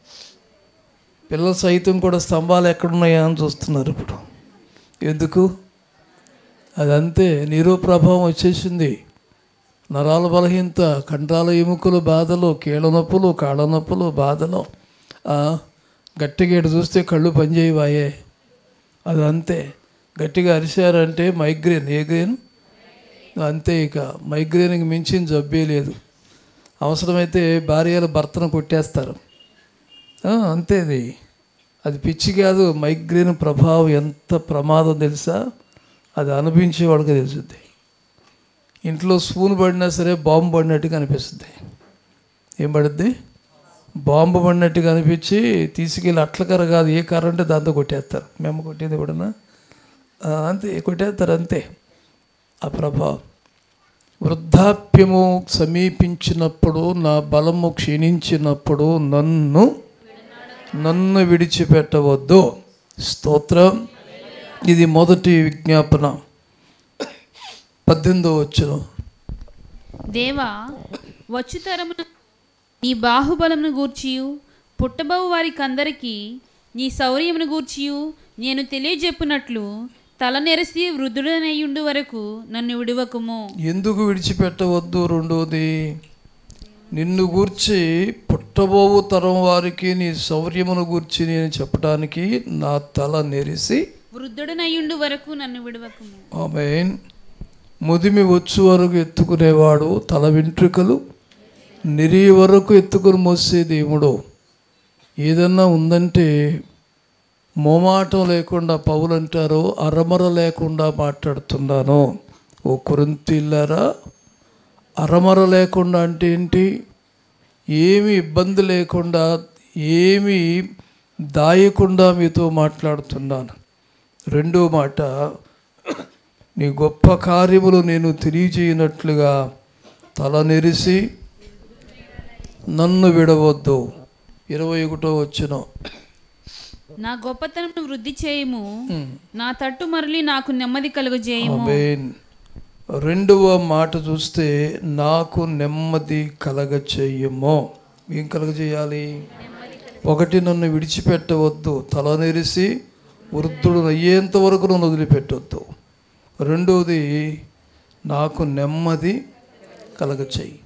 పిల్లలు సైతం కూడా స్తంభాలు ఎక్కడున్నాయా అని చూస్తున్నారు ఇప్పుడు. ఎందుకు? అదంతే, నీరో ప్రభావం వచ్చేసింది. నరాల బలహీనత, కండరాల ఎముకలు బాధలు, కీళ్ళ నొప్పులు, కాళ్ళ నొప్పులు, బాధలు. గట్టిగా ఇటు చూస్తే కళ్ళు పనిచేయవాయే. అది అంతే. గట్టిగా అరిశారంటే మైగ్రేన్. ఏగ్రేన్ అంతే. ఇక మైగ్రేన్కి మించిన జబ్బే లేదు. అవసరమైతే భార్యలు భర్తను కొట్టేస్తారు. అంతే. అది అది పిచ్చి కాదు. మైగ్రేన్ ప్రభావం ఎంత ప్రమాదం తెలుసా? అది అనుభవించేవాడికి తెలుస్తుంది. ఇంట్లో స్పూన్ పడినా సరే బాంబు పడినట్టుగా అనిపిస్తుంది. ఏం పడుద్ది? బాంబు పడినట్టుగా అనిపించి తీసుకెళ్ళి అట్ల కర్ర కాదు ఏ కర్ర అంటే దాంతో కొట్టేస్తారు. మేము కొట్టేది కూడా అంతే, కొట్టేస్తారు అంతే. ఆ ప్రభావం. వృద్ధాప్యము సమీపించినప్పుడు, నా బలము క్షీణించినప్పుడు నన్ను నన్ను విడిచిపెట్టవద్దు. స్తోత్రం. ఇది మొదటి విజ్ఞాపన. పద్దెనిమిదో వచ్చును. దేవా, వచ్చు తరమున నీ బాహుబలమును గూర్చియు పుట్టబోవు వారికందరికీ నీ శౌర్యమును గూర్చియు నేను తెలియజెప్పునట్లు తల నెరసి వృద్ధుడనయ్యుండు వరకు నన్ను విడువకుము. ఎందుకు విడిచిపెట్టవద్దు? రెండోది, నిన్ను గూర్చి పుట్టబోవు తరం వారికి నీ శౌర్యమును గూర్చి నేను చెప్పడానికి నా తల నెరిసి వృద్ధుడనయ్యుండు వరకు నన్ను విడువకుము. ఆమేన్. ముదిమి వచ్చు వరకు ఎత్తుకునేవాడు, తల వెంట్రుకలు నిరి వరకు ఎత్తుకుని మోసే దేవుడు. ఏదన్నా ఉందంటే మోమాటం లేకుండా పౌలు అంటారు, అరమర లేకుండా మాట్లాడుతున్నాను. ఓ కొరింథీయులారా, అరమర లేకుండా అంటే ఏంటి? ఏమి ఇబ్బంది లేకుండా ఏమీ దాయకుండా మీతో మాట్లాడుతున్నాను. రెండో మాట, నీ గొప్ప కార్యములు నేను తెలియజేయనట్లుగా తల నెరిసి నన్ను విడవద్దు. ఇరవై ఒకటో వచనం, నా గొప్పతనమును వృద్ధి చేయము, నా తట్టు మరలి నాకు నెమ్మది కలుగజేయము. ఆమేన్. రెండవ మాట చూస్తే, నాకు నెమ్మది కలగచేయము. ఏం కలగజేయాలి? ఒకటి, నన్ను విడిచిపెట్టవద్దు, తల నెరిసి వృద్ధుడు అయ్యేంత వరకు నన్ను వదిలిపెట్టవద్దు. రెండవది, నాకు నెమ్మది కలగచేయి.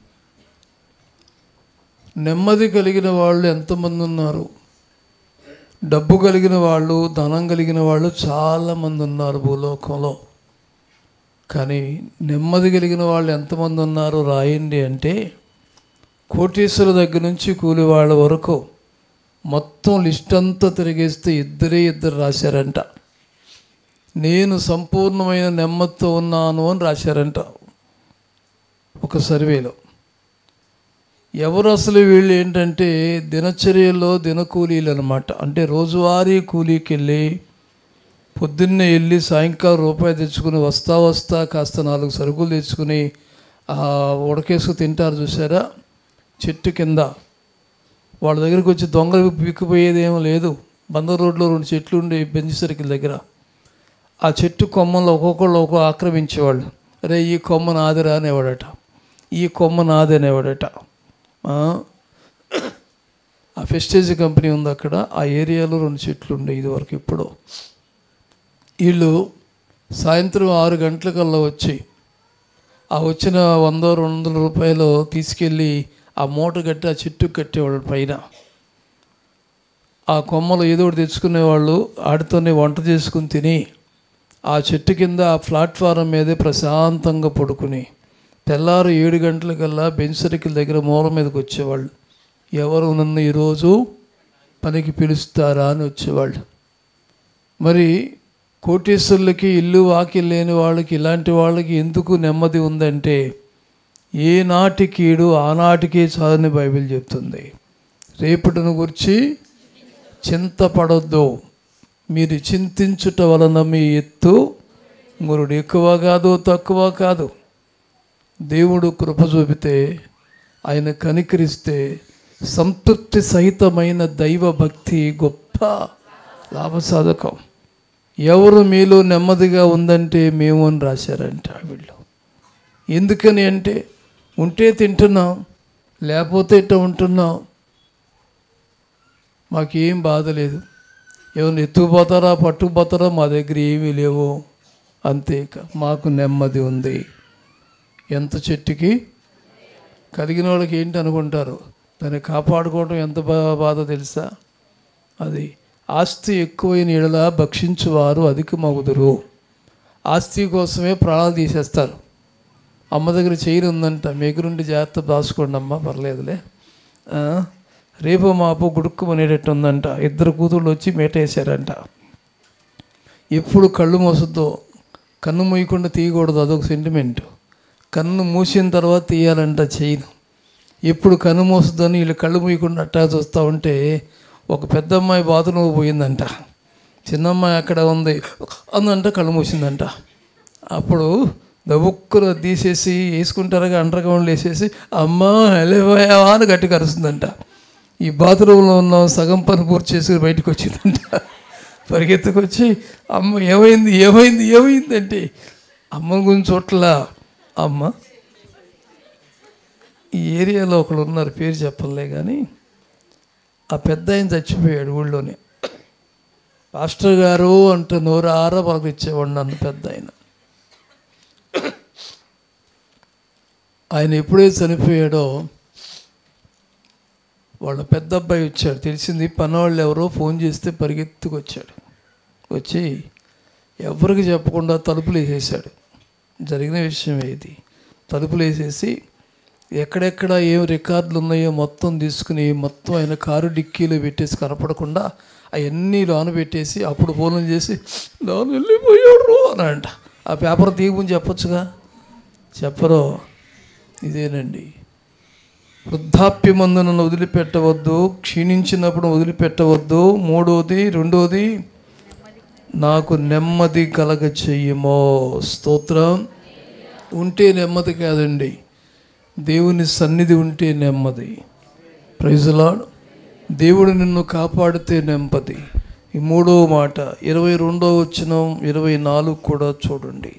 నెమ్మది కలిగిన వాళ్ళు ఎంతమంది ఉన్నారు? డబ్బు కలిగిన వాళ్ళు, ధనం కలిగిన వాళ్ళు చాలామంది ఉన్నారు భూలోకంలో. కానీ నెమ్మది కలిగిన వాళ్ళు ఎంతమంది ఉన్నారు రాయండి అంటే, కోటీశ్వరుల దగ్గర నుంచి కూలి వాళ్ళ వరకు మొత్తం లిస్ట్ అంతా తిరిగేస్తే ఇద్దరే ఇద్దరు రాశారంట. నేను సంపూర్ణమైన నెమ్మదితో ఉన్నాను అని రాశారంట ఒక సర్వేలో. ఎవరు అసలు వీళ్ళు ఏంటంటే దినచర్యలో దినకూలీలు అనమాట. అంటే రోజువారీ కూలీకి వెళ్ళి పొద్దున్నే వెళ్ళి సాయంకాలం రూపాయి తెచ్చుకుని వస్తా వస్తా కాస్త నాలుగు సరుకులు తెచ్చుకుని ఉడకేసుకు తింటారు చూసారా, చెట్టు కింద. వాళ్ళ దగ్గరికి వచ్చి దొంగలు బిక్కుపోయేది ఏమో లేదు. బందర్ రోడ్లో రెండు చెట్లు ఉండే బెంచ్ సర్కిల్ దగ్గర. ఆ చెట్టు కొమ్మలు ఒక్కొక్కళ్ళు ఒక్కొక్క ఆక్రమించేవాళ్ళు. రే ఈ కొమ్మ నాదిరా అనేవాడట, ఈ కొమ్మ నాది అనేవాడట. ఆ ఫెస్టేజ్ కంపెనీ ఉంది అక్కడ, ఆ ఏరియాలో రెండు చెట్లు ఉండే ఇదివరకు. ఇప్పుడు వీళ్ళు సాయంత్రం ఆరు గంటలకల్లా వచ్చి ఆ వచ్చిన వంద రెండు వందల రూపాయలు తీసుకెళ్ళి ఆ మూట కట్టి ఆ చెట్టుకు కట్టేవాళ్ళు పైన. ఆ కొమ్మలు ఏదో ఒకటి తెచ్చుకునేవాళ్ళు, ఆడితోనే వంట చేసుకుని తిని ఆ చెట్టు కింద ఆ ప్లాట్ఫారం మీదే ప్రశాంతంగా పడుకుని తెల్లారు ఏడు గంటలకల్లా బెంచ్ సర్కిల్ దగ్గర మూల మీదకి వచ్చేవాళ్ళు. ఎవరు నన్ను ఈరోజు పనికి పిలుస్తారా అని వచ్చేవాళ్ళు. మరి కోటీశ్వరులకి ఇల్లు వాకి లేని వాళ్ళకి, ఇలాంటి వాళ్ళకి ఎందుకు నెమ్మది ఉందంటే, ఏ నాటి కీడు ఆనాటికే చాలని బైబిల్ చెప్తుంది. రేపటిని గురించి చింతపడొద్దు, మీరు చింతించుట వలన మీ ఎత్తు గురుడు ఎక్కువ కాదు తక్కువ కాదు. దేవుడు కృప చూపితే, ఆయన కనికరిస్తే సంతృప్తి సహితమైన దైవ భక్తి గొప్ప లాభసాధకం. ఎవరు మీలో నెమ్మదిగా ఉందంటే మేము అని రాశారంట వీళ్ళు. ఎందుకని అంటే, ఉంటే తింటున్నాం, లేకపోతే ఇట్ట ఉంటున్నాం, మాకేం బాధ లేదు. ఏమైనా ఎత్తుకుపోతారా పట్టుకుపోతారా, మా దగ్గర ఏమీ లేవు, అంతేక మాకు నెమ్మది ఉంది. ఎంత చెట్టుకి కలిగిన వాళ్ళకి ఏంటి అనుకుంటారు, దాన్ని కాపాడుకోవడం ఎంత బాధ తెలుసా? అది ఆస్తి ఎక్కువైన ఎడల భక్షించువారు అధిక మగుదురు. ఆస్తి కోసమే ప్రాణాలు తీసేస్తారు. అమ్మ దగ్గర చైన్ ఉందంట, మెగురుండి జాగ్రత్త దాచుకోండి అమ్మ, పర్లేదులే, రేపు మాపు గుడుక్కుమనేటట్టు ఉందంట. ఇద్దరు కూతుళ్ళు వచ్చి మేటేశారంట. ఎప్పుడు కళ్ళు మూసద్దో, కన్ను మూయకుండా తీయకూడదు, అదొక సెంటిమెంట్. కన్ను మూసిన తర్వాత తీయాలంట చైన్. ఎప్పుడు కన్ను మూసద్దని వీళ్ళు కళ్ళు మూయకుండా అట్టా చూస్తూ ఉంటే, ఒక పెద్ద అమ్మాయి బాత్రూమ్ పోయిందంట, చిన్నమ్మాయి అక్కడ ఉంది అందంట, కళ్ళు మూసిందంట. అప్పుడు దబుక్కున తీసేసి వేసుకుంటారుగా అండర్ గ్రౌండ్లు వేసేసి అమ్మ వెళ్ళిపోయావా అని గట్టి కరుస్తుందంట. ఈ బాత్రూంలో ఉన్న సగం పని పూర్తి చేసి బయటకు వచ్చిందంట. పరిగెత్తుకొచ్చి అమ్మ ఏమైంది ఏమైంది ఏమైంది అంటే, అమ్మ గురించి చోట్ల అమ్మ. ఈ ఏరియాలో ఒకళ్ళు ఉన్నారు, పేరు చెప్పలే కానీ, ఆ పెద్ద ఆయన చచ్చిపోయాడు ఊళ్ళోనే. పాస్టర్ గారు అంటే నోరు ఆర పలకరించేవాడు నన్ను పెద్ద ఆయన. ఆయన ఎప్పుడైతే చనిపోయాడో వాళ్ళ పెద్ద అబ్బాయి వచ్చాడు. తెలిసింది పనివాళ్ళు ఎవరో ఫోన్ చేస్తే పరిగెత్తుకొచ్చాడు. వచ్చి ఎవరికి చెప్పకుండా తలుపులు వేసేసాడు. జరిగిన విషయం ఏది, తలుపులు వేసేసి ఎక్కడెక్కడ ఏం రికార్డులు ఉన్నాయో మొత్తం తీసుకుని మొత్తం ఆయన కారు డిక్కీలో పెట్టేసి కనపడకుండా అవన్నీ లోన పెట్టేసి అప్పుడు ఫోన్లు చేసి లోన వెళ్ళిపోయాడు అని అంట. ఆ పేపర్ తీయమని చెప్పొచ్చుగా, చెప్పరు. ఇదేనండి వృద్ధాప్యమందు నన్ను వదిలిపెట్టవద్దు, క్షీణించినప్పుడు వదిలిపెట్టవద్దు. మూడోది రెండోది నాకు నెమ్మది కలగ చెయ్యమో. స్తోత్రం. ఉంటే నెమ్మది కాదండి, దేవుని సన్నిధి ఉంటే నెమ్మది. Praise the Lord. దేవుడు నిన్ను కాపాడితే నెమ్మది. ఈ మూడో మాట ఇరవై రెండో వచనం ఇరవై నాలుగు కూడా చూడండి.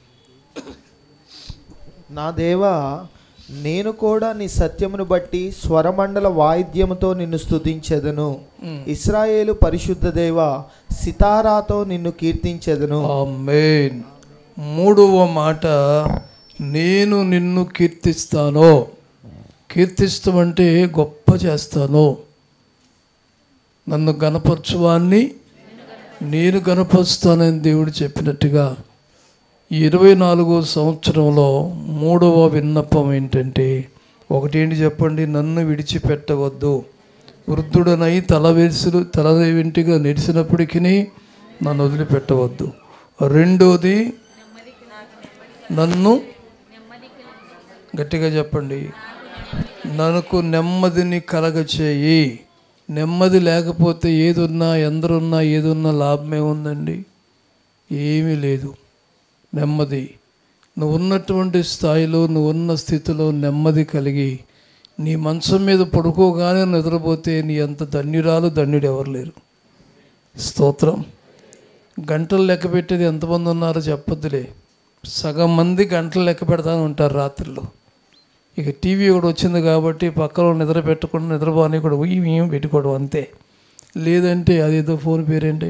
నా దేవా, నేను కూడా నీ సత్యమును బట్టి స్వరమండల వాయిద్యముతో నిన్ను స్తుతించెదను. ఇశ్రాయేలు పరిశుద్ధ దేవా, సితారాతో నిన్ను కీర్తించెదను. ఆమేన్. మూడవ మాట నేను నిన్ను కీర్తిస్తాను. కీర్తిస్తామంటే గొప్ప చేస్తాను. నన్ను గణపరచువాన్ని నేను గణపరుస్తానని దేవుడు చెప్పినట్టుగా ఈ ఇరవై నాలుగో సంవత్సరంలో మూడవ విన్నపం ఏంటంటే, ఒకటేంటి చెప్పండి, నన్ను విడిచిపెట్టవద్దు. వృద్ధుడనై తల వేసులు తల వెంటిగా నెరిసినప్పటికీ నన్ను వదిలిపెట్టవద్దు. రెండోది నన్ను, గట్టిగా చెప్పండి, నాకు నెమ్మదిని కలగచేయి. నెమ్మది లేకపోతే ఏదున్నా ఎందరున్నా ఏదున్నా లాభమే ఉందండి? ఏమీ లేదు. నెమ్మది, నువ్వు ఉన్నటువంటి స్థాయిలో నువ్వు ఉన్న స్థితిలో నెమ్మది కలిగి నీ మంచం మీద పడుకోగానే నిద్రపోతే నీ అంత ధన్యురాలు ధన్యుడు ఎవరు లేరు. స్తోత్రం. గంటలు లెక్క పెట్టేది ఎంతమంది ఉన్నారో చెప్పొద్దులే. సగం మంది గంటలు లెక్క పెడతానే ఉంటారు రాత్రిలో. ఇక టీవీ కూడా వచ్చింది కాబట్టి పక్కన నిద్ర పెట్టకుండా నిద్రపోని కూడా ఏం పెట్టుకోవడం అంతే. లేదంటే అదేదో ఫోన్ పేరేంటి,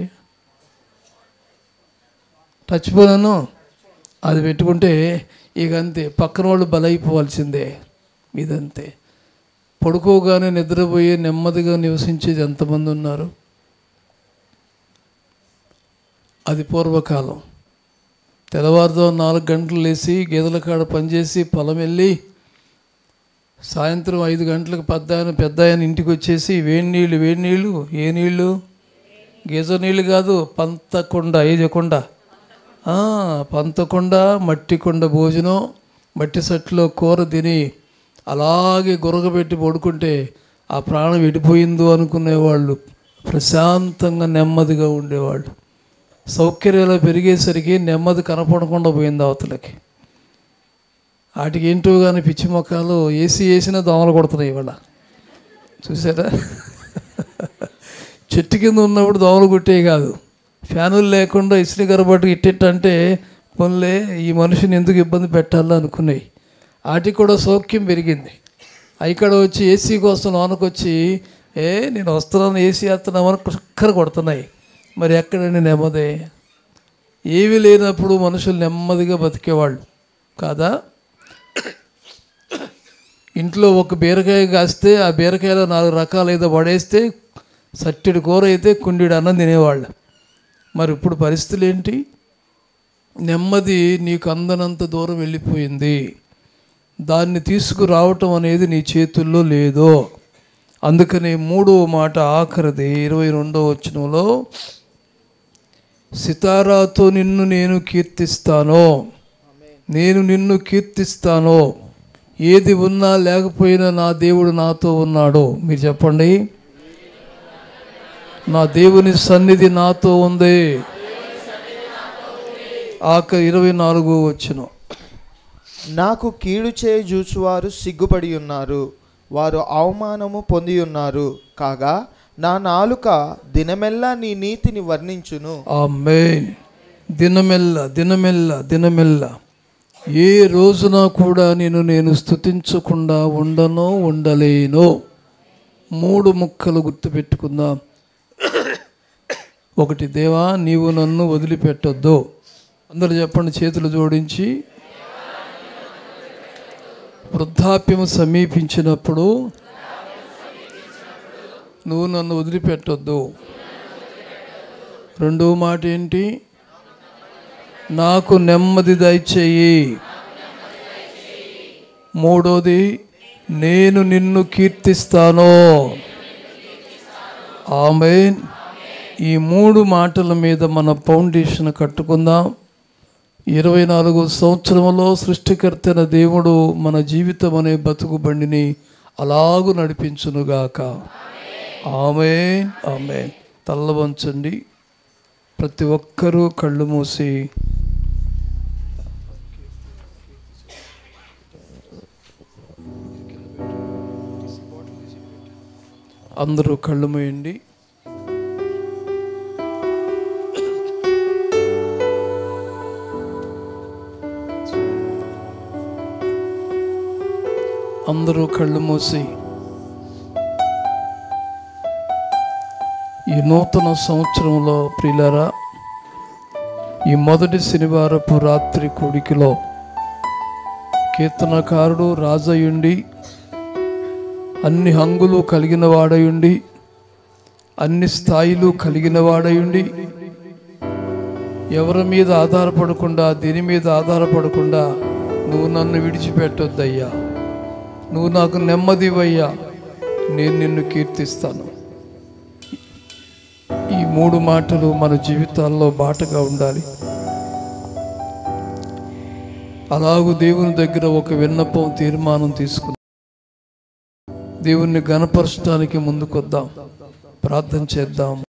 టచ్ ఫోన్, అది పెట్టుకుంటే ఇక అంతే, పక్కన వాళ్ళు బలైపోవాల్సిందే. ఇదంతే. పడుకోగానే నిద్రపోయి నెమ్మదిగా నివసించేది ఎంతమంది ఉన్నారు? అది పూర్వకాలం. తెల్లవారుతో నాలుగు గంటలు లేచి గేదెల కాడ పనిచేసి పొలం వెళ్ళి సాయంత్రం ఐదు గంటలకు పెద్ద ఆయన పెద్ద ఆయన ఇంటికి వచ్చేసి వేడి నీళ్ళు వేడి నీళ్ళు ఏ నీళ్ళు? గేజర్ నీళ్ళు కాదు, పంతకొండ, ఏజకొండ, పంతకొండ మట్టి కొండ భోజనం, మట్టి సట్లో కూర తిని అలాగే గురగబెట్టి పడుకుంటే ఆ ప్రాణం విడిపోయిందో అనుకునేవాళ్ళు. ప్రశాంతంగా నెమ్మదిగా ఉండేవాళ్ళు. సౌకర్యాలు పెరిగేసరికి నెమ్మది కనపడకుండా పోయింది అవతలకి. వాటికి ఏంటో కానీ పిచ్చి మొక్కలు ఏసీ వేసినా దోమలు కొడుతున్నాయి ఇవాళ. చూసారా? చెట్టు కింద ఉన్నప్పుడు దోమలు కొట్టేవి కాదు, ఫ్యానులు లేకుండా ఇసుక గరబట్టు ఇట్టేటంటే పనులే ఈ మనిషిని ఎందుకు ఇబ్బంది పెట్టాలో అనుకున్నాయి. వాటికి కూడా సౌఖ్యం పెరిగింది. ఇక్కడ వచ్చి ఏసీ కోసం లోనకొచ్చి ఏ నేను వస్తున్నాను ఏసీ వేస్తున్నామని చక్కర కొడుతున్నాయి. మరి ఎక్కడండి నెమ్మది? ఏమీ లేనప్పుడు మనుషులు నెమ్మదిగా బతికేవాళ్ళు కాదా? ఇంట్లో ఒక బీరకాయ కాస్తే ఆ బీరకాయలో నాలుగు రకాలు ఏదో పడేస్తే సట్టెడు కూర అయితే కుండీడు అన్నం తినేవాళ్ళు. మరి ఇప్పుడు పరిస్థితులు ఏంటి? నెమ్మది నీకు అందనంత దూరం వెళ్ళిపోయింది. దాన్ని తీసుకురావటం అనేది నీ చేతుల్లో లేదో. అందుకని మూడవ మాట ఆఖరిది ఇరవై రెండవ వచనంలో, సితారాతో నిన్ను నేను కీర్తిస్తాను, నేను నిన్ను కీర్తిస్తాను. ఏది ఉన్నా లేకపోయినా నా దేవుడు నాతో ఉన్నాడు. మీరు చెప్పండి, నా దేవుని సన్నిధి నాతో ఉంది. ఆఖరి ఇరవై నాలుగో వచనం, నాకు కీడు చేయి జూచువారు సిగ్గుపడి ఉన్నారు, వారు అవమానము పొంది ఉన్నారు. కాగా నా నాలుక దినమెల్లా నీ నీతిని వర్ణించును. ఆమేన్. దినమెల్ల దినమెల్ల దినమెల్ల ఏ రోజున కూడా నేను నేను స్తుతించకుండా ఉండనో ఉండలేనో. మూడు ముక్కలు గుర్తుపెట్టుకుందాం. ఒకటి, దేవా నీవు నన్ను వదిలిపెట్టొద్దు. అందరూ చెప్పండి చేతులు జోడించి. వృద్ధాప్యము సమీపించినప్పుడు నువ్వు నన్ను వదిలిపెట్టొద్దు. రెండో మాట ఏంటి? నాకు నెమ్మది దయచేయి. మూడోది, నేను నిన్ను కీర్తిస్తాను. ఆమేన్. ఈ మూడు మాటల మీద మన ఫౌండేషన్ కట్టుకుందాం. ఇరవై నాలుగో సంవత్సరంలో సృష్టికర్త అయిన దేవుడు మన జీవితం అనే బతుకు బండిని అలాగు నడిపించునుగాక. ఆమేన్ ఆమేన్. తల్ల వంచండి. ప్రతి ఒక్కరూ కళ్ళు మూసి అందరూ కళ్ళు మూయండి. అందరూ కళ్ళు మూసి ఈ నూతన సంవత్సరంలో ప్రియులారా, ఈ మొదటి శనివారపు రాత్రి కొడికిలో కీర్తనకారుడు రాజయుండి, అన్ని హంగులు కలిగిన వాడయుండి, అన్ని స్థాయిలు కలిగిన వాడయుండి, ఎవరి మీద ఆధారపడకుండా, దీని మీద ఆధారపడకుండా, నువ్వు నన్ను విడిచిపెట్టొద్దయ్యా, నువ్వు నాకు నెమ్మదివయ్యా, నేను నిన్ను కీర్తిస్తాను. ఈ మూడు మాటలు మన జీవితాల్లో బాటగా ఉండాలి. అలాగూ దేవుని దగ్గర ఒక విన్నపం, తీర్మానం తీసుకుని దేవుణ్ణి గణపరచడానికి ముందుకొద్దాం, ప్రార్థన చేద్దాం.